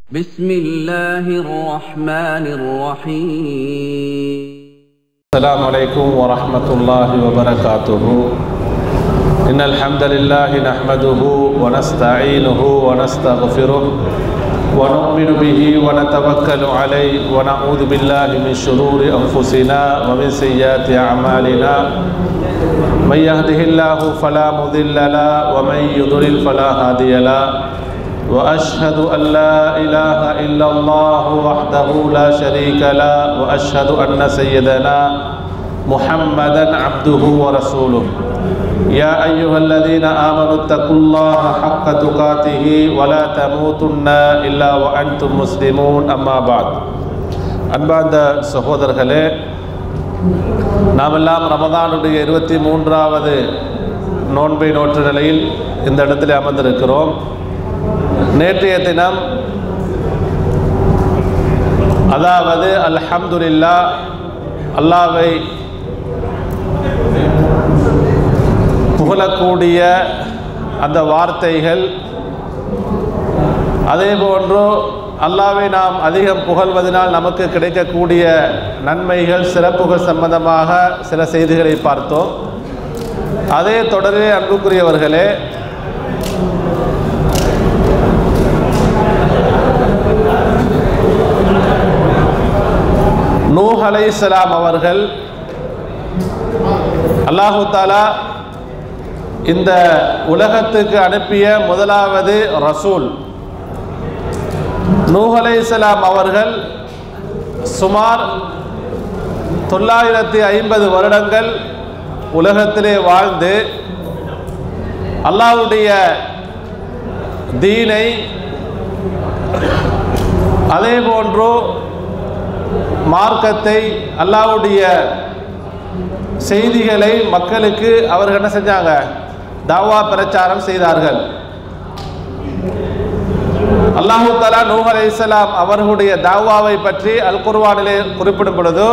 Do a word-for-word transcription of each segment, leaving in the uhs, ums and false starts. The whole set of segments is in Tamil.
بسم الله الرحمن الرحيم. السلام عليكم ورحمة الله وبركاته. إن الحمد لله نحمده ونستعينه ونستغفره ونؤمن به ونتوكل عليه ونعوذ بالله من شرور أنفسنا ومن سيئات أعمالنا. من يهده الله فلا مضل له ومن يضلل فلا هادي له. وأشهد أن لا إله إلا الله وحده لا شريك له وأشهد أن سيدنا محمدا عبده ورسوله. يا أيها الذين آمنوا اتقوا الله حق تقاته ولا تموتن إلا وأنتم مسلمون. أما بعد. அன்பார்ந்த சகோதரர்களே, நாமெல்லாம் ரமதானுடைய இருபத்தி மூன்றாவது நோன்பை நோற்று நிலையில் இந்த இடத்தில் அமர்ந்திருக்கிறோம். நேற்றைய தினம், அதாவது அல்ஹம்துலில்லாஹ், அல்லாஹ்வை புகழக்கூடிய அந்த வார்த்தைகள், அதே போன்று அல்லாஹ்வை நாம் அதிகம் புகழ்வதனால் நமக்கு கிடைக்கக்கூடிய நன்மைகள், சிறப்புகள் சம்பந்தமாக சில செய்திகளை பார்த்தோம். அதே தொடரே அன்புக்குரியவர்களே, நூஹ் அலைஹிஸ்ஸலாம் அவர்கள், அல்லாஹு தஆலா இந்த உலகத்துக்கு அனுப்பிய முதலாவது ரசூல். நூஹ் அலைஹிஸ்ஸலாம் அவர்கள் சுமார் தொள்ளாயிரத்தி ஐம்பது வருடங்கள் உலகத்திலே வாழ்ந்து அல்லாஹ்வுடைய தீனை, அதே போன்று மார்க்கத்தை, அல்லாஹ்வுடைய செய்திகளை மக்களுக்கு அவர்கள் என்ன செஞ்சாங்க? தாவா பிரச்சாரம் செய்தார்கள். அல்லாஹு தஆலா நூஹ் அலைஹிஸ்ஸலாம் அவர்களுடைய தாவாவை பற்றி அல் குர்ஆனிலே குறிப்பிடும் பொழுது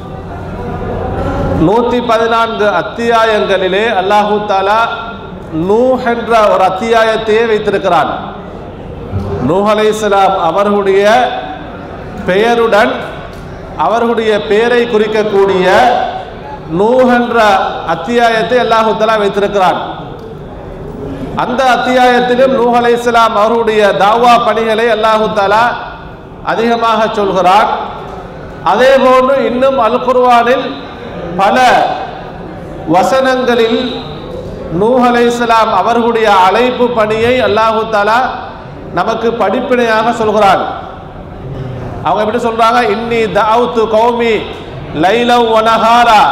நூற்றி பதினான்கு அத்தியாயங்களிலே அல்லாஹு தஆலா நூஹ் என்ற ஒரு அத்தியாயத்தையே வைத்திருக்கிறான். நூஹ் அலைஹிஸ்ஸலாம் அவர்களுடைய பெயருடன் அவர்களுடைய பெயரை குறிக்கக்கூடிய நூஹ் என்ற அத்தியாயத்தை அல்லாஹு தஆலா வைத்திருக்கிறான். அந்த அத்தியாயத்திலும் நூஹ் அலைஹிஸ்ஸலாம் அவர்களுடைய தாவா பணிகளை அல்லாஹு தஆலா அதிகமாக சொல்கிறான். அதே போன்று இன்னும் அல் குர்ஆனில் பல வசனங்களில் நூஹ் அலைஹிஸ்ஸலாம் அவர்களுடைய அழைப்பு பணியை அல்லாஹு தஆலா நமக்கு படிப்பினையாக சொல்கிறான். அவங்க எப்படி சொல்றாங்க? இன்னி தஅவுது கௌமி லைலன் வ நஹாரா.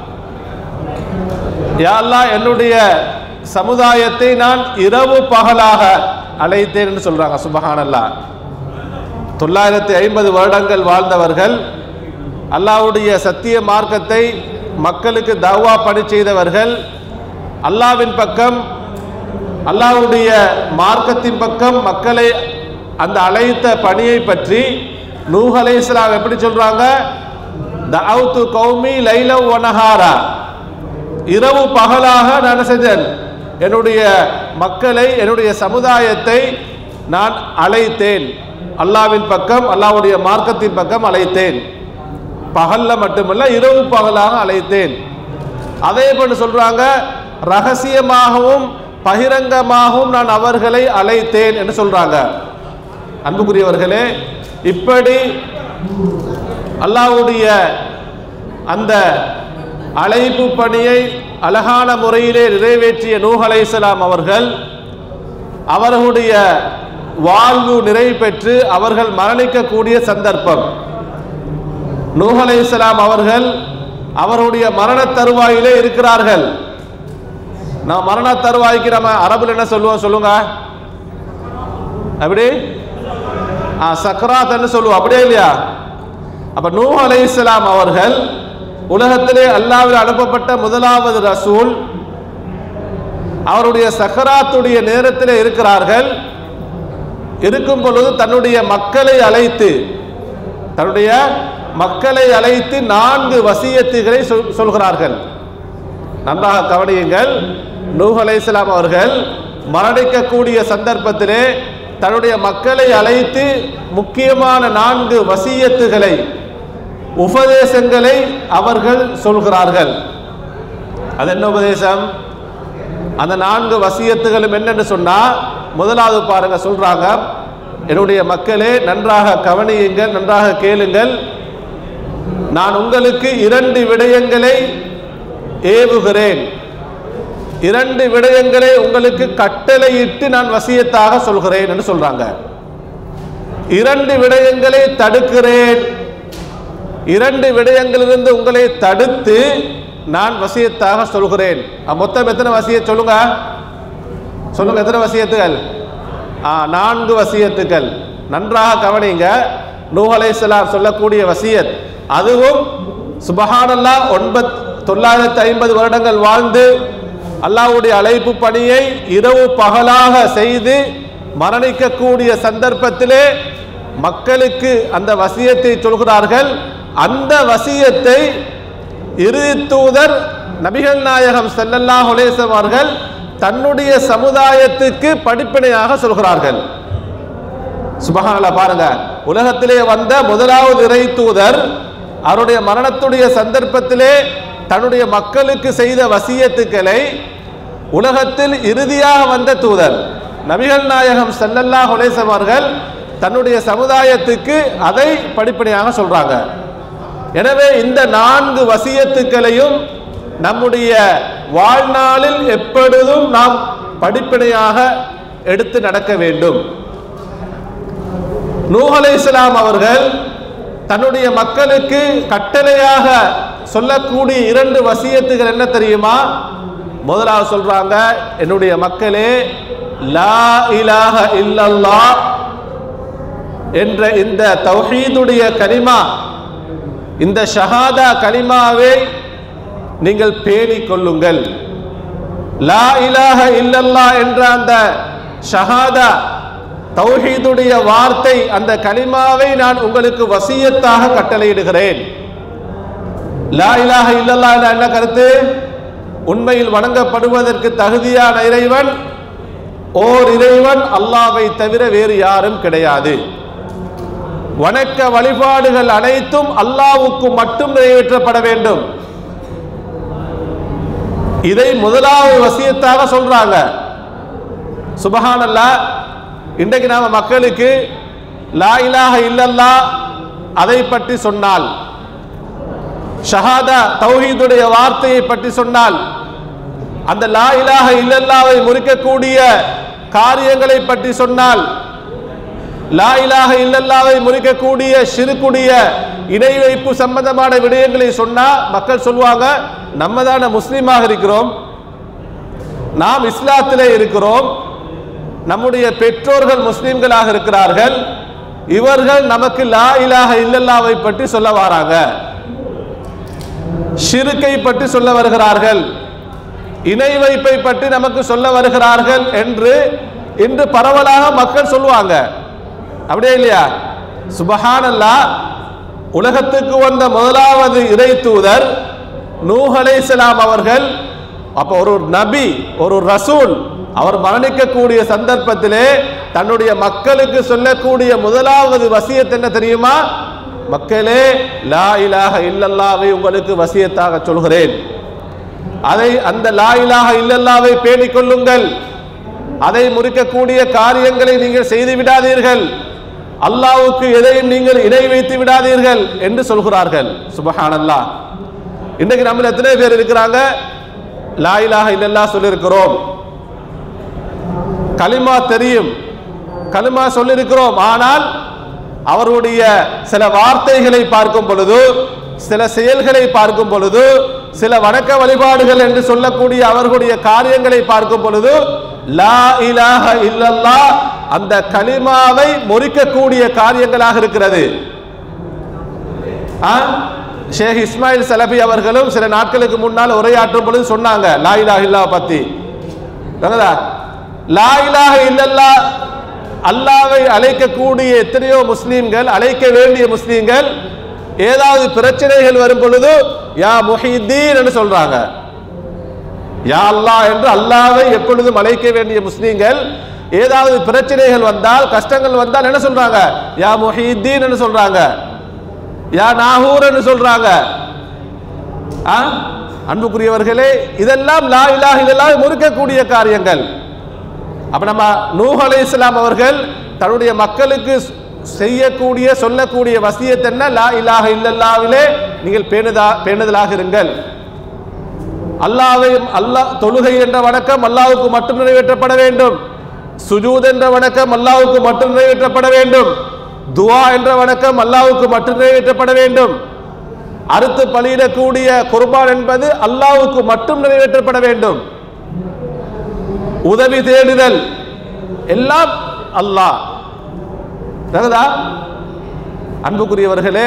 யா அல்லாஹ், என்னுடைய சமுதாயத்தை நான் இரவு பகலாக அழைத்தேன் என்று சொல்றாங்க. சுப்ஹானல்லாஹ். தொள்ளாயிரத்தி ஐம்பது வருடங்கள் வாழ்ந்தவர்கள், அல்லாஹ்வுடைய சத்திய மார்க்கத்தை மக்களுக்கு தஅவா பணி செய்தவர்கள், அல்லாஹ்வின் பக்கம், அல்லாஹ்வுடைய மார்க்கத்தின் பக்கம் மக்களை அந்த அழைத்த பணியை பற்றி நூஹ் அலைஹிஸ்ஸலாம் எப்படி சொல்றாங்க? தஅவுது கௌமி லைலன் வ நஹாரா. இரவு பகலாக நான் செஞ்சேன், என்னுடைய மக்களை, என்னுடைய சமுதாயத்தை நான் அழைத்தேன். அல்லாஹ்வின் பக்கம், அல்லாஹ்வுடைய மார்க்கத்தின் பக்கம் அழைத்தேன். பகல்ல மட்டுமல்ல, இரவு பகலாக அழைத்தேன். அதே போன்று சொல்றாங்க, ரகசியமாகவும் பகிரங்கமாகவும் நான் அவர்களை அழைத்தேன் என்று சொல்றாங்க. அன்புக்குரியவர்களே, இப்படி அல்லாஹ்வுடைய அந்த அழைப்பு பணியை அழகான முறையிலே நிறைவேற்றிய நூஹ் அலைஹிஸ்ஸலாம் அவர்கள், அவர்களுடைய வாழ்வு நிறைவு பெற்று அவர்கள் மரணிக்கக்கூடிய சந்தர்ப்பம். நூஹ் அலைஹிஸ்ஸலாம் அவர்கள் அவருடைய மரண தருவாயிலே இருக்கிறார்கள். நான் மரண தருவாய்க்கு நம்ம அரபுல என்ன சொல்லுவோம் சொல்லுங்க? அப்படி சக்ராத் சொல்லுவோம், அப்படியே இல்லையா? அப்ப நூஹ் அலைஹிஸ்ஸலாம் அவர்கள் உலகத்திலே அல்லாஹ்வில் அனுப்பப்பட்ட முதலாவது ரசூல். அவருடைய சக்கராத்துடைய நேரத்தில் இருக்கிறார்கள். இருக்கும் பொழுது தன்னுடைய மக்களை அழைத்து தன்னுடைய மக்களை அழைத்து நான்கு வசியத்துகளை சொல்கிறார்கள். நன்றாக கவனியுங்கள். நூஹ் அலைஹிஸ்ஸலாம் அவர்கள் மரணிக்கக்கூடிய சந்தர்ப்பத்திலே தன்னுடைய மக்களை அழைத்து முக்கியமான நான்கு வசியத்துகளை உபதேசங்களை அவர்கள் சொல்கிறார்கள். அது என்ன உபதேசம்? அந்த நான்கு வசியத்துகளும் என்னன்னு சொன்னா, முதலாவது பாருங்க, சொல்றாங்க, என்னுடைய மக்களே நன்றாக கவனியுங்கள், நன்றாக கேளுங்கள். நான் உங்களுக்கு இரண்டு விடயங்களை ஏவுகிறேன், இரண்டு விடயங்களை உங்களுக்கு கட்டளையிட்டு நான் வசியத்தாக சொல்கிறேன் என்று சொல்றாங்க. இரண்டு விடயங்களை தடுக்கிறேன், இரண்டு விடயங்களிலிருந்து உங்களை தடுத்து நான் வசியத்தாக சொல்கிறேன். மொத்தம் எத்தனை வசியத் சொல்லுங்க, சொல்லுங்க எத்தனை வசியத்துகள்? நான்கு வசியத்துகள். நன்றாக கவனிங்க. நூஹ் அலைஹிஸ்ஸலாம் சொல்லக்கூடிய வசியத், அதுவும் சுபஹானல்லாஹ் ஒன்பது தொள்ளாயிரத்தி ஐம்பது வருடங்கள் வாழ்ந்து அல்லாஹ்வுடைய அழைப்பு பணியை இரவு பகலாக செய்து மரணிக்கக்கூடிய சந்தர்ப்பத்திலே மக்களுக்கு அந்த வசியத்தை சொல்கிறார்கள். அந்த வசியத்தை இறுதி தூதர் நபிகள் நாயகம் ஸல்லல்லாஹு அலைஹி வஸல்லம் அவர்கள் தன்னுடைய சமுதாயத்துக்கு படிப்பினையாக சொல்கிறார்கள். சுபஹானல்லாஹ், பாருங்க, உலகத்திலே வந்த முதலாவது இறை தூதர் அவருடைய மரணத்துடைய சந்தர்ப்பத்திலே தன்னுடைய மக்களுக்கு செய்த வசியத்துக்களை உலகத்தில் இறுதியாக வந்த தூதர் நபிகள் நாயகம் ஸல்லல்லாஹு அலைஹி வஸல்லம் அவர்கள் தன்னுடைய சமுதாயத்துக்கு அதை படிப்பினையாக சொல்றாங்க. எனவே இந்த நான்கு வசியத்துக்களையும் நம்முடைய வாழ்நாளில் எப்பொழுதும் நாம் படிப்பினையாக எடுத்து நடக்க வேண்டும். நூஹ் அலைஹிஸ்ஸலாம் அவர்கள் தன்னுடைய மக்களுக்கு கட்டளையாக சொல்லக்கூடிய இரண்டு வசியத்துகள் என்ன தெரியுமா? முதலாவது சொல்றாங்க, என்னுடைய மக்களே லா இலாஹ இல்லல்லாஹ் என்ற இந்த தௌஹீதுடைய கலிமா, இந்த ஷஹாதா கலிமாவை நீங்கள் பேணிக் கொள்ளுங்கள். லா இலாஹ இல்லல்லாஹ் என்ற அந்த ஷஹாதா தௌஹீதுடைய வார்த்தை, அந்த கலிமாவை நான் உங்களுக்கு வசியத்தாக கட்டளையிடுகிறேன். லா இலாஹ இல்லல்லாஹ் என்ன கருத்து? உண்மையில் வணங்கப்படுவதற்கு தகுதியான இறைவன் ஓர் இறைவன், அல்லாஹ்வை தவிர வேறு யாரும் கிடையாது. வணக்க வழிபாடுகள் அனைத்தும் அல்லாஹ்வுக்கு மட்டும் நிறைவேற்றப்பட வேண்டும். இதை முதலாவது வசியத்தாக சொல்றாங்க. சுபஹானல்லாஹ், இன்றைக்கு நாம மக்களுக்கு லா இலாஹ இல்லல்லாஹ் அதை பற்றி சொன்னால், ஷஹாதா தௌஹீதுடைய வார்த்தையை பற்றி சொன்னால், அந்த லா இலாஹ இல்லல்லாஹ்வை முறிக்கக்கூடிய காரியங்களை பற்றி சொன்னால், லா இலாஹ இல்லல்லாஹ்வை முறிக்கக்கூடிய ஷிர்க்குடைய இணை வைப்பு சம்பந்தமான விடயங்களை சொன்னா மக்கள் சொல்லுவாங்க, நம்ம தான முஸ்லீமாக இருக்கிறோம், நாம் இஸ்லாத்திலே இருக்கிறோம், நம்முடைய பெற்றோர்கள் முஸ்லிம்களாக இருக்கிறார்கள், இவர்கள் நமக்கு லா இலாஹ இல்லல்லாஹ்வை பற்றி சொல்ல வராங்க, ஷிர்கை பற்றி சொல்ல வருகிறார்கள், இணை வைப்பை பற்றி நமக்கு சொல்ல வருகிறார்கள் என்று இன்று பரவலாக மக்கள் சொல்லுவாங்க. அப்படியே இல்லையா? சுபஹானல்லாஹ், உலகத்துக்கு வந்த முதலாவது இறை தூதர் நூஹ் அலைஹிஸ்ஸலாம் அவர்கள், அப்போ ஒரு நபி, ஒரு ரசூல், அவர் மரணிக்கக்கூடிய சந்தர்ப்பத்திலே தன்னுடைய மக்களுக்கு சொல்லக்கூடிய முதலாவது வசியத் என்ன தெரியுமா? மக்களே லா இலாஹ இல்லல்லாஹ்வை உங்களுக்கு வசியத்தாக சொல்கிறேன். அதை அந்த லா இலாஹ இல்லல்லாஹ்வை பேணிக் கொள்ளுங்கள், அதை முறிக்கக்கூடிய காரியங்களை நீங்கள் செய்து விடாதீர்கள், அல்லாஹ்வுக்கு எதையும் நீங்கள் இணை வைத்து விடாதீர்கள் என்று சொல்கிறார்கள். சுபஹானல்லாஹ், இன்றைக்கு நம்ம எத்தனை பேர் இருக்கிறாங்க லா இலாஹ இல்லல்லாஹ் சொல்லியிருக்கிறோம், கலிமா தெரியும், கலிமா சொல்லியிருக்கிறோம், ஆனால் அவருடைய சில வார்த்தைகளை பார்க்கும் பொழுது, சில செயல்களை பார்க்கும் பொழுது, சில வணக்க வழிபாடுகள் என்று சொல்லக்கூடிய அவர்களுடைய காரியங்களை பார்க்கும் பொழுது லா இலாஹ இல்லல்லாஹ் அந்த கலிமாவை முறிக்கக்கூடிய காரியங்களாக இருக்கிறது. ஷேக் இஸ்மாயில் சலபி அவர்களும் சில நாட்களுக்கு முன்னால் உரையாற்றும் பொழுது சொன்னாங்க லா இலாஹ இல்லல்லாஹ் பத்தி. லா இலாஹ இல்லல்லாஹ் அல்லாஹ்வை அழைக்கக்கூடிய எத்தனையோ முஸ்லீம்கள், அழைக்க வேண்டிய முஸ்லீம்கள் ஏதாவது பிரச்சனைகள் வரும் பொழுது யா முஹிதீன் என்று சொல்றாங்க. யா அல்லாஹ் என்று அல்லாஹ்வை எப்பொழுதும் அழைக்க வேண்டிய முஸ்லீம்கள் ஏதாவது பிரச்சனைகள் வந்தால் கஷ்டங்கள் வந்தால் என்ன சொல்றாங்க? யா முஹீத்தீன் என்று சொல்றாங்க, யா நாகூர் என்று சொல்றாங்க. அன்புக்குரியவர்களே, இதெல்லாம் லா இலாஹ இல்லல்லாஹ் முறிக்கக்கூடிய காரியங்கள். அப்ப நம்ம நூஹ் அலைஹிஸ்ஸலாம் அவர்கள் தன்னுடைய மக்களுக்கு செய்யக்கூடிய சொல்லக்கூடிய வசியத் என்ன? லா இலாஹ இல்லல்லாஹ்விலே நீங்கள் பேணுதா பேணுதலாக இருங்கள். அல்லாஹ்வை அல்லாஹ் தொழுகை என்ற வணக்கம் அல்லாஹ்வுக்கு மட்டும் நிறைவேற்றப்பட வேண்டும். சுஜூத் என்ற வணக்கம் அல்லாஹ்வுக்கு மட்டும் நிறைவேற்றப்பட வேண்டும். துஆ என்ற வணக்கம் அல்லாஹ்வுக்கு மட்டும் நிறைவேற்றப்பட வேண்டும். அறுத்து பலியிடக்கூடிய குர்பான் என்பது அல்லாஹ்வுக்கு மட்டும் நிறைவேற்றப்பட வேண்டும். உதவி தேடுதல் எல்லாம் அல்லாஹ். அன்புக்குரியவர்களே,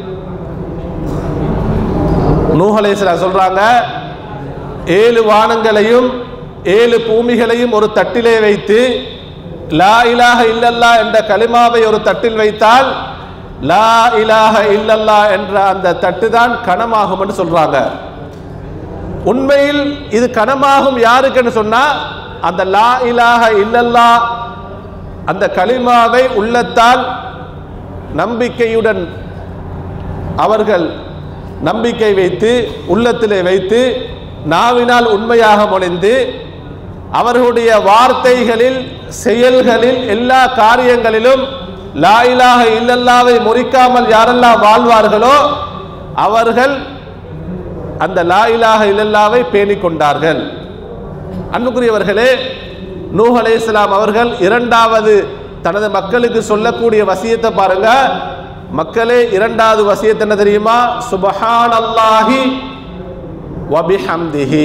நூஹ் அலைஹிஸ்ஸலாம் சொல்றாங்க, ஏழு வானங்களையும் ஏழு பூமிகளையும் ஒரு தட்டிலே வைத்து லா இலாஹ இல்லல்லாஹ் என்ற கலிமாவை ஒரு தட்டில் வைத்தால் லா இலாஹ இல்லல்லாஹ் என்ற அந்த தட்டு தான் கனமாகும் என்று சொல்றாங்க. உண்மையில் இது கனமாகும் யாருக்குன்னு சொன்னா, அந்த லா இலாஹ இல்லல்லாஹ் அந்த கலிமாவை உள்ளத்தால் நம்பிக்கையுடன் அவர்கள் நம்பிக்கை வைத்து உள்ளத்திலே வைத்து நாவினால் உண்மையாக மொழிந்து அவர்களுடைய வார்த்தைகளில் செயல்களில் எல்லா காரியங்களிலும் லா இலாஹ இல்லல்லாஹ்வை முறிக்காமல் யாரெல்லாம் வாழ்வார்களோ அவர்கள் அந்த லா இலாஹ இல்லல்லாஹ்வை பேணிக் கொண்டார்கள். அன்புக்குரியவர்களே, நூஹ் அலைஹிஸ்ஸலாம் அவர்கள் இரண்டாவது தனது மக்களுக்கு சொல்லக்கூடிய வசியத்தை பாருங்க. மக்களே, இரண்டாவது வசியத் என்ன தெரியுமா? சுப்ஹானல்லாஹி வபிஹம்திஹி.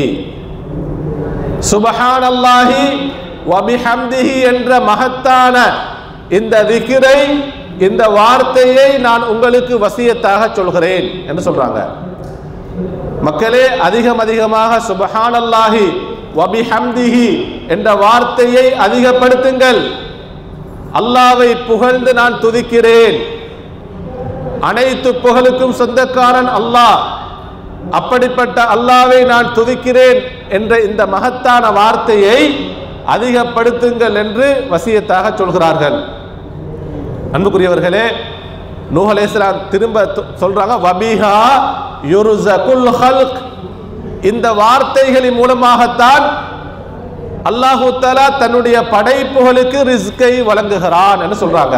சுப்ஹானல்லாஹி வபிஹம்திஹி என்ற மகத்தான இந்த திக்ரை, இந்த வார்த்தையை நான் உங்களுக்கு வசியத்தாக சொல்கிறேன் என்று சொல்றாங்க. மக்களே, அதிகம் அதிகமாக சுப்ஹானல்லாஹி வபிஹம்திஹி என்ற வார்த்தையை அதிகப்படுத்துங்கள். அல்லாஹ்வை புகழ்ந்து நான் துதிக்கிறேன், அனைத்து புகழுக்கும் சொந்தக்காரன் அல்லாஹ், அப்படிப்பட்ட அல்லாஹ்வை நான் துதிக்கிறேன் என்ற இந்த மகத்தான வார்த்தையை அதிகப்படுத்துங்கள் என்று வசியத்தாக சொல்கிறார்கள். அன்புக்குரியவர்களே, நூஹ் அலைஹிஸ்ஸலாம் திரும்ப சொல்றாங்க, வபிஹா யுர்ஸகுல் ஹல்க். இந்த வார்த்தைகளின் மூலமாகத்தான் அல்லாஹு தஆலா தன்னுடைய படைப்புகளுக்கு ரிஸ்கை வழங்குகிறான் என்று சொல்றாங்க.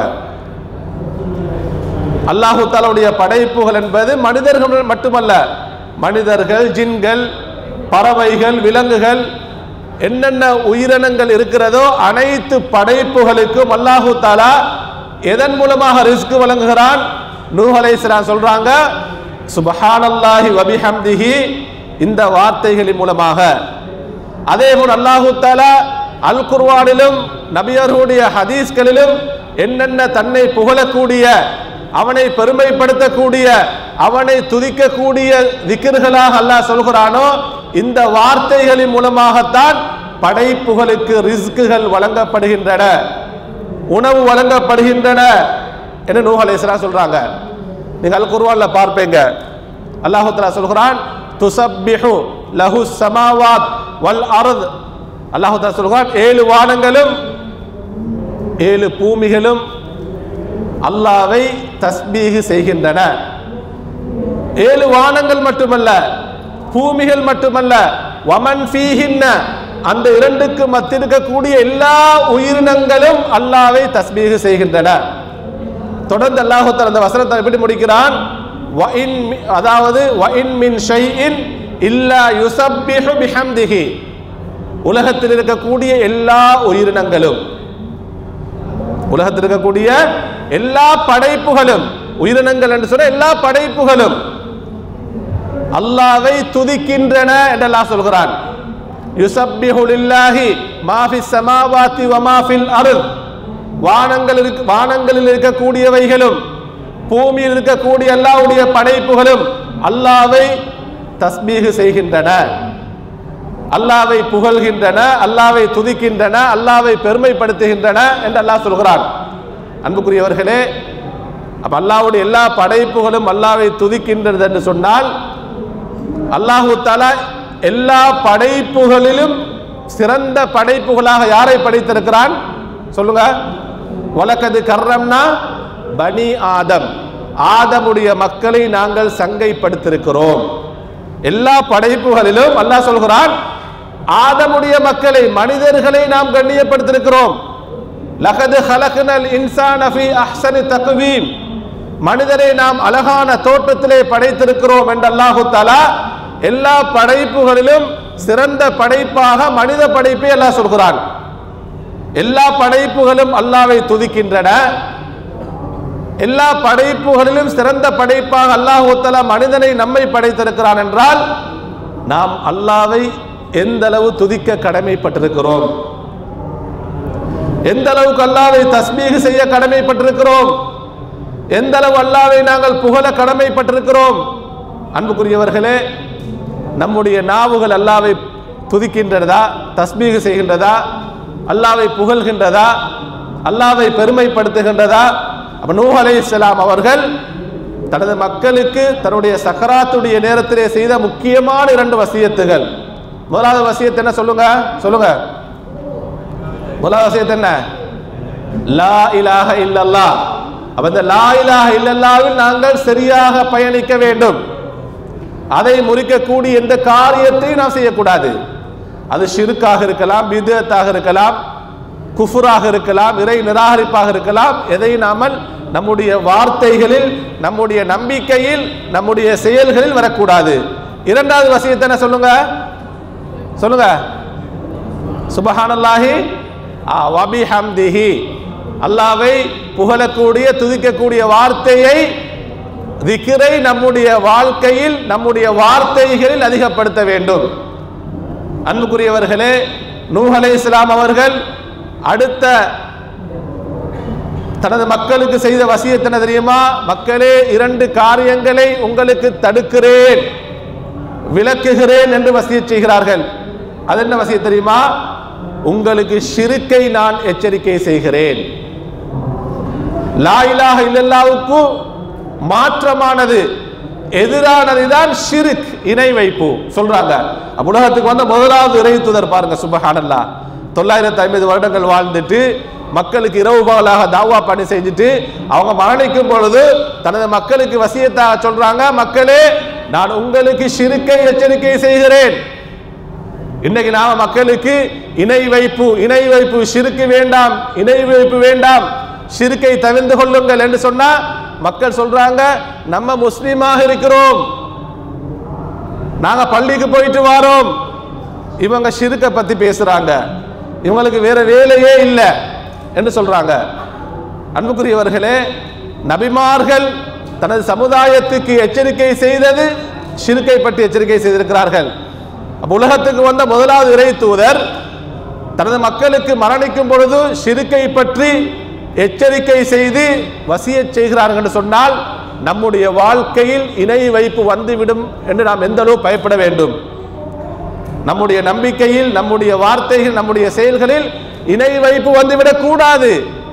அல்லாஹு தஆலாவுடைய படைப்புகள் என்பது மனிதர்கள் மட்டுமல்ல, மனிதர்கள், ஜின்கள், பறவைகள், விலங்குகள், என்னென்ன உயிரினங்கள் இருக்கிறதோ அனைத்து படைப்புகளுக்கும் அல்லாஹு தஆலா எதன் மூலமாக ரிஸ்க் வழங்குகிறான்? நூஹ் அலைஹிஸ்ஸலாம் சொல்றாங்க, சுப்ஹானல்லாஹி வபிஹம்திஹி, இந்த வார்த்தைகளின் மூலமாக. அதேபோல் அல்லாஹு தஆலா அல் குர்ஆனிலும் நபியர்களுடைய ஹதீஸ்களிலும் என்னென்ன தன்னை புகழக்கூடிய, அவனை பெருமைப்படுத்தக்கூடிய, அவனை துதிக்கக்கூடிய திக்ர்களாக அல்லாஹ் சொல்கிறானோ இந்த வார்த்தைகளின் மூலமாகத்தான் படைப்புகளுக்கு ரிஸ்குகள் வழங்கப்படுகின்றன, உணவு வழங்கப்படுகின்றன என்று நூஹ் அலைஹிஸ்ஸலாம் சொல்றாங்க. நீங்க அல் குர்ஆன்ல பார்ப்பீங்க, அல்லாஹ் தஆலா சொல்கிறான், துஸப்பிஹு லஹு ஸமாவாத் வல் அர்த். அல்லாஹ் தஆலா சொல்கிறான், ஏழு வானங்களும் ஏழு பூமிகளும் அல்லாஹ்வை தஸ்பீஹ் செய்கின்றன. ஏழு வானங்கள் மட்டுமல்ல, பூமிகள் மட்டுமல்ல, வமன் ஃபீஹின்ன, அந்த இரண்டுக்கு மத்தியில் இருக்கக்கூடிய எல்லா உயிரினங்களும் அல்லாஹ்வை தஸ்பீஹ் செய்கின்றன. தொடர்ந்து அல்லாஹ் தஆலா அந்த வசனத்தை எப்படி முடிக்கிறான்? வஇன், அதாவது வஇன் மின் ஷைஇன் இல்லா யுஸப்பிஹு பிஹம்திஹி, உலகத்தில் இருக்கக்கூடிய எல்லா உயிரினங்களும், உலகத்தில் இருக்கக்கூடிய எல்லா படைப்புகளும், உயிரினங்கள் என்று சொன்ன எல்லா படைப்புகளும் அல்லாஹ்வை துதிக்கின்றன என்று அல்லாஹ் சொல்கிறான். யுஸப்பிஹு லில்லாஹி மா ஃபிஸ் ஸமாவாத்தி வ மா ஃபில் அர்த், வானங்கள் வானங்களில் இருக்கக்கூடியவைகளும் பூமியில் இருக்கக்கூடிய அல்லாஹ்வுடைய படைப்புகளும் அல்லாஹ்வை தஸ்பீஹ் செய்கின்றன, அல்லாஹ்வை புகழ்கின்றன, அல்லாஹ்வை துதிக்கின்றன, அல்லாஹ்வை பெருமைப்படுத்துகின்றன என்று அல்லாஹ் சொல்கிறான். அன்புக்குரியவர்களே, அப்ப அல்லாஹ்வுடைய எல்லா படைப்புகளும் அல்லாஹ்வை துதிக்கின்றது என்று சொன்னால், அல்லாஹு தஆலா எல்லா படைப்புகளிலும் சிறந்த படைப்புகளாக யாரை படைத்திருக்கிறான்? சொல்லுங்க. வலக்கது கர்ரம்னா பனி ஆதம், ஆதமுடைய மக்களை நாங்கள் சங்கைப்படுத்திருக்கிறோம். எல்லா படைப்புகளிலும் அல்லாஹ் சொல்கிறான் ஆதமுடைய மக்களை, மனிதர்களை நாம் கண்ணியப்படுத்திருக்கிறோம். லகது ஹலக்னல் இன்சான ஃபீ அஹ்ஸனி தக்வீம், மனிதரை நாம் அழகான தோற்றத்திலே படைத்திருக்கிறோம் என்று அல்லாஹு தஆலா எல்லா படைப்புகளிலும் சிறந்த படைப்பாக மனித படைப்பை அல்லாஹ் சொல்கிறான். எல்லா படைப்புகளும் அல்லாஹ்வை துதிக்கின்றன. எல்லா படைப்புகளிலும் சிறந்த படைப்பாக அல்லாஹு தஆலா மனிதனை நம்மை படைத்திருக்கிறான் என்றால் நாம் அல்லாஹ்வை எந்த அளவு துதிக்க கடமைப்பட்டிருக்கிறோம், எந்த அளவுக்கு அல்லாஹ்வை தஸ்பீஹ் செய்ய கடமைப்பட்டிருக்கிறோம், எந்த அளவு அல்லாஹ்வை நாங்கள் புகழ கடமைப்பட்டிருக்கிறோம். அன்புக்குரியவர்களே, நம்முடைய நாவுகள் அல்லாஹ்வை துதிக்கின்றதா, தஸ்பீஹ் செய்கின்றதா, அல்லாஹ்வை புகழ்கின்றதா, அல்லாஹ்வை பெருமைப்படுத்துகின்றதா? அப்ப நூஹ் அலைஹிஸ்ஸலாம் அவர்கள் தனது மக்களுக்கு தன்னுடைய சக்கராத்துடைய நேரத்திலே செய்த முக்கியமான இரண்டு வசியத்துகள். முதலாவது வசியத் என்ன சொல்லுங்க சொல்லுங்க முதலாவது வசியத் என்ன? லா இலாஹ இல்லல்லாஹ். அப்ப இந்த லா இலாஹ இல்லல்லாஹ்வில் நாங்கள் சரியாக பயணிக்க வேண்டும். அதை முறிக்கக்கூடிய எந்த காரியத்தையும் நாம் செய்யக்கூடாது. அது ஷிர்காக இருக்கலாம், பித்அத்தாக இருக்கலாம், குஃபுராக இருக்கலாம், இறை நிராகரிப்பாக இருக்கலாம். எதை நாமல் நம்முடைய வார்த்தைகளில், நம்முடைய நம்பிக்கையில், நம்முடைய செயல்களில் வரக்கூடாது. இரண்டாவது வசியத்தை என்ன சொல்லுங்க சொல்லுங்க சுப்ஹானல்லாஹி வ பிஹம்திஹி, அல்லாஹ்வை புகழக்கூடிய துதிக்கக்கூடிய வார்த்தையை, திக்ரை நம்முடைய வாழ்க்கையில், நம்முடைய வார்த்தைகளில் அதிகப்படுத்த வேண்டும். அன்புக்குரியவர்களே, நூஹ் அலைஹிஸ்ஸலாம் அவர்கள் அடுத்த தனது மக்களுக்கு செய்த வசியத் என்ன தெரியுமா? மக்களே, இரண்டு காரியங்களை உங்களுக்கு தடுக்கிறேன், விளக்குகிறேன் என்று வசியத் செய்கிறார்கள். அது என்ன வசியத் தெரியுமா? உங்களுக்கு ஷிர்க்கை நான் எச்சரிக்கை செய்கிறேன். லா இலாஹ இல்லல்லாஹ்வுக்கு மாற்றமானது, எதிரானதுதான் ஷிர்க், இணை வைப்பு சொல்றாங்க. உலகத்துக்கு வந்த முதலாவது இறை தூதர் பாருங்க, சுப்ஹானல்லாஹ். தொள்ளாயிரத்தி ஐம்பது வருடங்கள் வாழ்ந்துட்டு மக்களுக்கு இரவு பகலாக தாவா பணி செஞ்சுட்டு அவங்க மரணிக்கும் பொழுது தனது மக்களுக்கு வசியத்தாக சொல்றாங்க, மக்களே, நான் உங்களுக்கு ஷிர்க்கை எச்சரிக்கை செய்கிறேன். இன்னைக்கு நாம மக்களுக்கு இணை வைப்பு இணை வைப்பு ஷிர்க் வேண்டாம், இணை வைப்பு வேண்டாம், ஷிர்க்கை தவிர்த்து கொள்ளுங்கள் என்று சொன்னா மக்கள் சொல்றாங்க, நம்ம முஸ்லீமாக இருக்கிறோம், நாங்க பள்ளிக்கு போயிட்டு வாரோம், இவங்க ஷிர்க்கை பத்தி பேசுறாங்க, இவங்களுக்கு வேற வேலையே இல்லை என்று சொல்றாங்க. அன்புக்குரியவர்களே, நபிமார்கள் தனது சமுதாயத்துக்கு எச்சரிக்கை செய்தது ஷிர்க்கை பற்றி எச்சரிக்கை செய்திருக்கிறார்கள். உலகத்துக்கு வந்த முதலாவது இறை தூதர் தனது மக்களுக்கு மரணிக்கும் பொழுது ஷிர்க்கை பற்றி எச்சரிக்கை செய்து வசியத் செய்கிறார்கள் என்று சொன்னால் நம்முடைய வாழ்க்கையில் இணை வைப்பு வந்துவிடும் என்று நாம் எந்த அளவு பயப்பட வேண்டும். நம்முடைய நம்பிக்கையில், நம்முடைய வார்த்தைகள், நம்முடைய செயல்களில் இணை வைப்பு வந்துவிடக் கூடாது.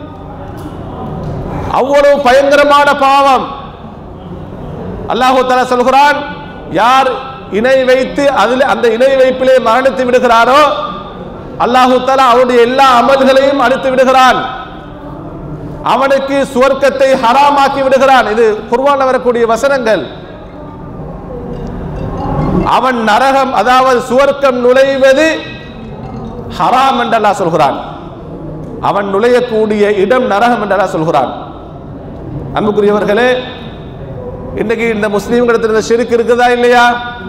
அவ்வளவு பயங்கரமான பாவம். அல்லாஹ் தஆலா சொல்கிறான், யார் இணை வைத்து அதில் அந்த இணை வைப்பிலே மரணித்து விடுகிறாரோ அல்லாஹ் தஆலா அவருடைய எல்லா அமல்களையும் அழித்து விடுகிறான், அவனுக்கு சுவர்க்கத்தை ஹராமாக்கி விடுகிறான். இது குர்ஆன்ல வரக்கூடிய வசனங்கள். அவன் நரகம், அதாவது சுவர்க்கம் நுழைவது ஹராம் என்று அல்லாஹ் சொல்கிறான். அவன் நுழையக்கூடிய இடம் நரகம் என்று அல்லாஹ் சொல்கிறான். அன்புக்குரியவர்களே, இன்னைக்கு இந்த முஸ்லீம்களிடத்தில் ஷிர்க் இருக்குதா இல்லையா?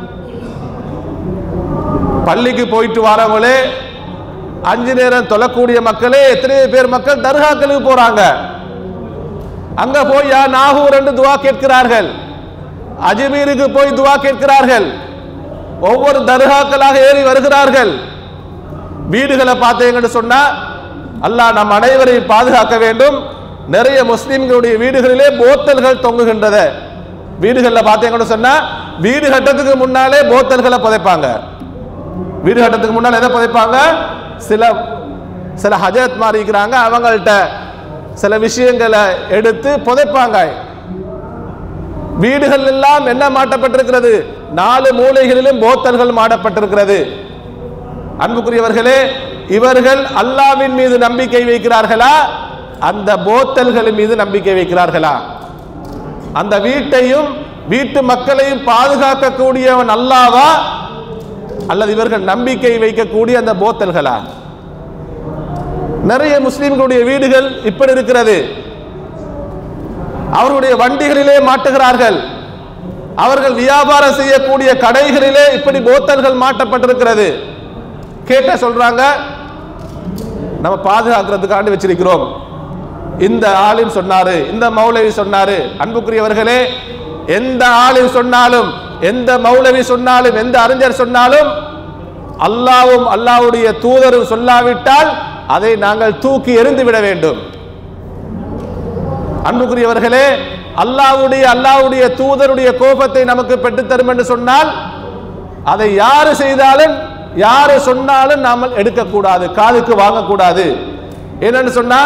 பள்ளிக்கு போயிட்டு வரவங்களே, அஞ்சு நேரம் தொழக்கூடிய மக்களே, எத்தனை பேர் மக்கள் தர்காக்களுக்கு போறாங்க. அங்க போய் யா நாகூர் என்று துவா கேட்கிறார்கள், அஜ்மீருக்கு போய் துவா கேட்கிறார்கள், ஒவ்வொரு தர்காக்களாக ஏறி வருகிறார்கள். வீடுகளை பார்த்தீங்கன்னு சொன்னா அல்லாஹ் நம் அனைவரையும் பாதுகாக்க வேண்டும். நிறைய முஸ்லிம்களுடைய வீடுகளிலே போத்தல்கள் தொங்குகின்றது. வீடுகளில் பார்த்தீங்கன்னு சொன்னா வீடு கட்டத்துக்கு முன்னாலே போத்தல்களை புதைப்பாங்க. வீடு கட்டத்துக்கு முன்னால் எதை புதைப்பாங்க? சில சில ஹஜரத் மாதிரி இருக்கிறாங்க, அவங்கள்ட்ட சில விஷயங்களை எடுத்து புதைப்பாங்க. வீடுகள் எல்லாம் என்ன மாட்டப்பட்டிருக்கிறது? நாலு மூலைகளிலும் போத்தல்கள் மாட்டப்பட்டிருக்கிறது. அன்புக்குரியவர்களே, இவர்கள் அல்லாஹ்வின் மீது நம்பிக்கை வைக்கிறார்களா, அந்த போத்தல்கள் மீது நம்பிக்கை வைக்கிறார்களா? அந்த வீட்டையும் வீட்டு மக்களையும் பாதுகாக்கக்கூடியவன் அல்லாஹ்வா, அல்லது இவர்கள் நம்பிக்கை வைக்கக்கூடிய அந்த போத்தல்களா? நிறைய முஸ்லிம்களுடைய வீடுகள் இப்படி இருக்கிறது. அவருடைய வண்டிகளிலே மாட்டுகிறார்கள். அவர்கள் வியாபாரம் செய்யக்கூடிய கடைகளிலே இப்படி போத்தல்கள் மாட்டப்பட்டிருக்கிறது. கேட்ட சொல்றாங்க, நம்ம பாதுகாக்கிறதுக்காண்டி வச்சிருக்கிறோம். இந்த ஆலிம் சொன்னாரு, இந்த மௌலவி சொன்னாரு. அன்புக்குரியவர்களே, எந்த ஆலிம் சொன்னாலும், எந்த மௌலவி சொன்னாலும், எந்த அறிஞர் சொன்னாலும், அல்லாஹ்வும் அல்லாஹ்வுடைய தூதரும் சொல்லாவிட்டால் அதை நாங்கள் தூக்கி எறிந்து விட வேண்டும். அன்புக்குரியவர்களே, அல்லாஹ்வுடைய அல்லாஹ்வுடைய தூதருடைய கோபத்தை நமக்கு பெற்றுத்தரும் என்று சொன்னால் அதை யாரு செய்தாலும் யாரு சொன்னாலும் நாம் எடுக்கக்கூடாது, காதுக்கு வாங்கக்கூடாது. என்னன்னு சொன்னா,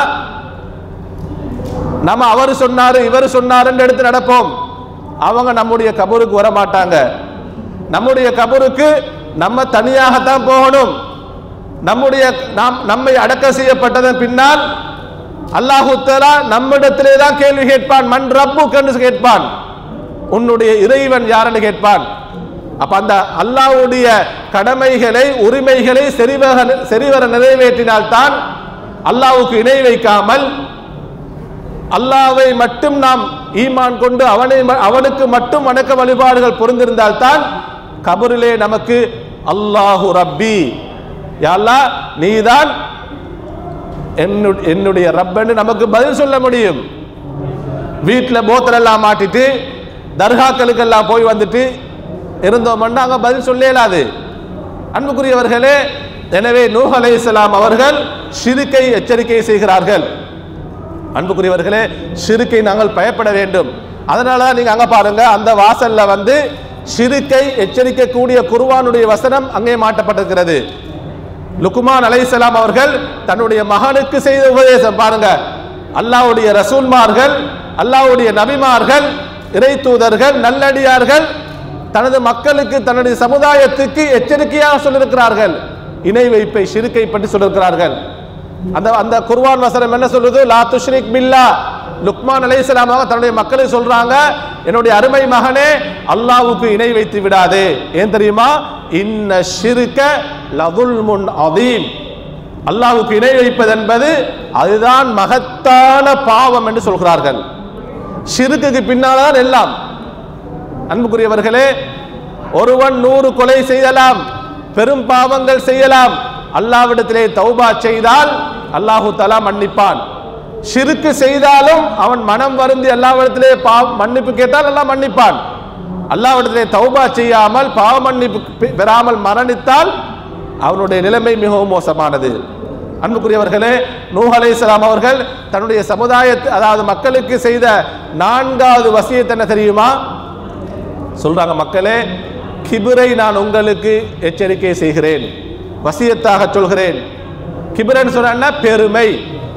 நம்ம அவர் சொன்னாரு இவர் சொன்னாரு எடுத்து நடப்போம். அவங்க நம்முடைய கபருக்கு வர மாட்டாங்க. நம்முடைய கபருக்கு நம்ம தனியாகத்தான் போகணும். நம்முடைய நாம் நம்மை அடக்க செய்யப்பட்டதன் பின்னால் அல்லாஹு தஆலா நம்மிடத்திலே தான் கேள்வி கேட்பான். மன் ரப்புக் என்று கேட்பான். உன்னுடைய இறைவன் யாரென்று கேட்பான். அப்ப அந்த அல்லாஹ்வுடைய கடமைகளை உரிமைகளை சரிவர சரிவர நிறைவேற்றினால்தான், அல்லாஹ்வுக்கு இணை வைக்காமல் அல்லாஹ்வை மட்டும் நாம் ஈமான் கொண்டு அவனை அவனுக்கு மட்டும் வணக்க வழிபாடுகள் பொருந்திருந்தால்தான் கபரிலே நமக்கு அல்லாஹு ரப்பி, யா அல்லாஹ் நீதான் என்னுடைய ரப்பன்னு நமக்கு பதில் சொல்ல முடியும். வீட்டில் போத்தல் எல்லாம் மாட்டிட்டு தர்காக்களுக்கு எல்லாம் போய் வந்துட்டு இருந்தோம்னா அங்க பதில் சொல்ல இயலாது. அன்புக்குரியவர்களே, எனவே நூஹ் அலைஹிஸ்ஸலாம் அவர்கள் ஷிர்கை எச்சரிக்கை செய்கிறார்கள். அன்புக்குரியவர்களே, ஷிர்கை நாங்கள் பயப்பட வேண்டும். அதனால நீங்க அங்க பாருங்க, அந்த வாசல்ல வந்து ஷிர்கை எச்சரிக்கக்கூடிய குர்ஆனுடைய வசனம் அங்கே மாட்டப்பட்டிருக்கிறது. லுக்மான் அலைஹிஸ்ஸலாம் அவர்கள் தன்னுடைய மகனுக்கு செய்த உபதேசம் பாருங்க. அல்லாஹ்வுடைய ரசூல்மார்கள், அல்லாஹ்வுடைய நபிமார்கள், இறை தூதர்கள், நல்லடியார்கள் தனது மக்களுக்கு தன்னுடைய சமுதாயத்துக்கு எச்சரிக்கையாக சொல்லியிருக்கிறார்கள். இணை வைப்பை ஷிர்கை பற்றி சொல்லியிருக்கிறார்கள். அந்த அந்த குர்ஆன் வசனம் என்ன சொல்லுது? லா துஷ்ரிக் பில்லாஹ். லுக்மான் அலைஹிஸ்ஸலாம் தன்னுடைய மக்களை சொல்றாங்க, என்னுடைய அருமை மகனே, அல்லாஹ்வுக்கு இணை வைத்து விடாதே. ஏன் தெரியுமா? இன்ன ஷிர்க லதுல்முன் அதீம். அல்லாஹ்வுக்கு இணை வைப்பது என்பது அதுதான் மகத்தான பாவம் என்று சொல்கிறார்கள். ஷிர்குக்கு பின்னால்தான் எல்லாம். அன்புக்குரியவர்களே, ஒருவன் நூறு கொலை செய்யலாம், பெரும் பாவங்கள் செய்யலாம், அல்லாஹ்விடத்திலே தௌபா செய்தால் அல்லாஹு தஆலா மன்னிப்பான். ஷிர்க் செய்தாலும் அவன் மனம் வருந்தி அல்லாஹ்விடத்திலே மன்னிப்பு கேட்டால் அல்லாஹ் மன்னிப்பான். அல்லாஹ்விடத்திலே தௌபா செய்யாமல் பாவ மன்னிப்பு பெறாமல் மரணித்தால் அவனுடைய நிலைமை மிகவும் மோசமானது. அன்புக்குரியவர்களே, நூஹ் அலைஹிஸ்ஸலாம் அவர்கள் தன்னுடைய சமுதாயத்தை அதாவது மக்களுக்கு செய்த நான்காவது வசியத் என்ன தெரியுமா? சொல்றாங்க, மக்களே, கிபிரை நான் உங்களுக்கு எச்சரிக்கை செய்கிறேன், வசியத்தாக சொல்கிறேன். கிபிரன் சொன்னா பெருமை,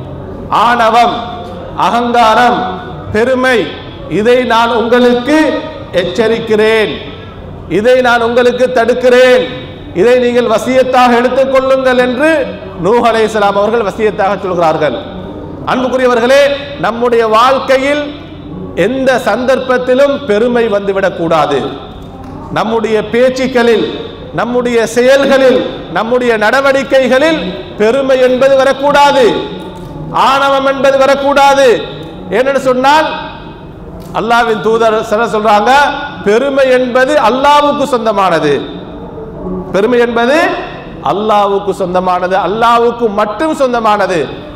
ஆணவம், அகங்காரம், பெருமை. இதை நான் உங்களுக்கு எச்சரிக்கிறேன், இதை நான் உங்களுக்கு தடுக்கிறேன், இதை நீங்கள் வசியத்தாக எடுத்துக்கொள்ளுங்கள் என்று நூஹ் அலைஹிஸ்ஸலாம் அவர்கள் வசியத்தாக சொல்கிறார்கள். அன்புக்குரியவர்களே, நம்முடைய வாழ்க்கையில் எந்த சந்தர்ப்பத்திலும் பெருமை வந்துவிடக் கூடாது. நம்முடைய பேச்சுக்களில், நம்முடைய செயல்களில், நம்முடைய நடவடிக்கைகளில் பெருமை என்பது வரக்கூடாது, ஆணவம் என்பது வரக்கூடாது. ஏனென்று சொன்னால் அல்லாஹ்வின் தூதர் சொல்றாங்க, பெருமை என்பது அல்லாஹ்வுக்கு சொந்தமானது. பெருமை என்பது அல்லாஹ்வுக்கு சொந்தமானது, அல்லாஹ்வுக்கு மட்டும் சொந்தமானது.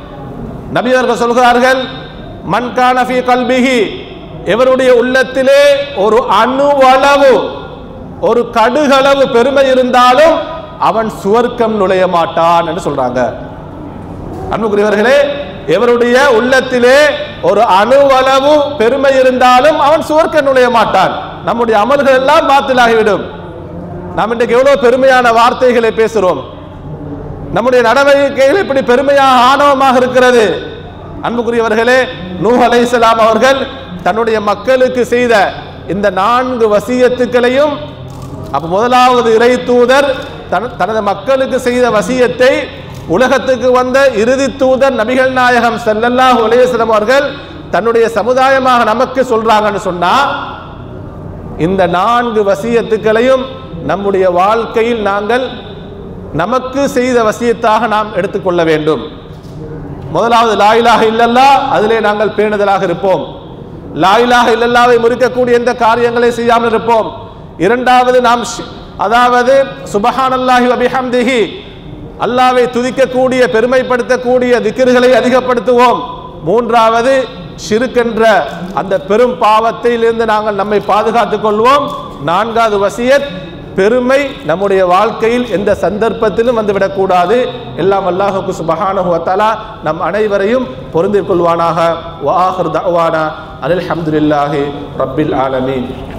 நபி அவர்கள் சொல்கிறார்கள், மன் கான ஃபீ கல்பிஹி, எவருடைய உள்ளத்திலே ஒரு அணுவளவு ஒரு கடுகளவு பெருமை இருந்தாலும் அவன் சுவர்க்கம் நுழைய மாட்டான் என்று சொல்றாங்க. அன்புக்குரியவர்களே, எவருடைய உள்ளத்திலே ஒரு அணுவளவு பெருமை இருந்தாலும் அவன் சுவர்க்கம் நுழைய மாட்டான். நம்முடைய அமல்கள் எல்லாம் பாத்திலாகிவிடும். நாம் இன்றைக்கு எவ்வளவு பெருமையான வார்த்தைகளை பேசுகிறோம், நம்முடைய நடவடிக்கைகள் இப்படி பெருமையாக ஆணவமாக இருக்கிறது. அன்புக்குரியவர்களே, நூஹ் அலைஹிஸ்ஸலாம் அவர்கள் தன்னுடைய மக்களுக்கு செய்த இந்த நான்கு வசியத்துக்களையும், அப்ப முதலாவது இறை தூதர் தனது மக்களுக்கு செய்த வசியத்தை உலகத்துக்கு வந்த இறுதி தூதர் நபிகள் நாயகம் ஸல்லல்லாஹு அலைஹி வஸல்லம் அவர்கள் தன்னுடைய சமுதாயமாக நமக்கு சொல்றாங்கன்னு சொன்னா இந்த நான்கு வசியத்துக்களையும் நம்முடைய வாழ்க்கையில் நாங்கள் நமக்கு செய்த வசியத்தாக நாம் எடுத்துக்கொள்ள வேண்டும். முதலாவது லா இலாஹ இல்லல்லாஹ், அதிலே நாங்கள் பேணுதலாக இருப்போம். லா இலாஹ இல்லல்லாஹ்வை முறிக்கக்கூடிய எந்த காரியங்களை செய்யாமல் இருப்போம். இரண்டாவது நாம் அதாவது சுப்ஹானல்லாஹி வ பிஹம்திஹி, அல்லாஹ்வை துதிக்கக்கூடிய பெருமைப்படுத்தக்கூடிய திக்ர்களை அதிகப்படுத்துவோம். மூன்றாவது ஷிர்க் என்ற அந்த பெரும் பாவத்திலிருந்து நாங்கள் நம்மை பாதுகாத்துக் கொள்வோம். நான்காவது வசியத், பெருமை நம்முடைய வாழ்க்கையில் எந்த சந்தர்ப்பத்திலும் வந்துவிடக்கூடாது. எல்லாம் அல்லாஹுக்கு சுப்ஹானஹு வ தஆலா நம் அனைவரையும் பொருந்திக் கொள்வானாக. வ ஆகிரு தஅவானா அல்ஹம்துலில்லாஹி ரப்பில் ஆலமீன்.